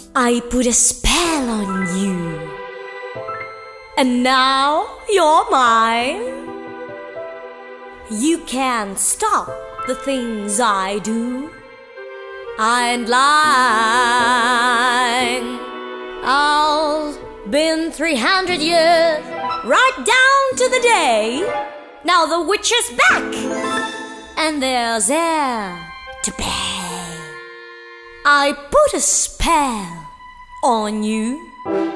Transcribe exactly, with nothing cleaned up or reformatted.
I put a spell on you, and now you're mine. You can't stop the things I do. I ain't lying. I've been three hundred years, right down to the day. Now the witch is back, and there's air to pay. I put a spell on you.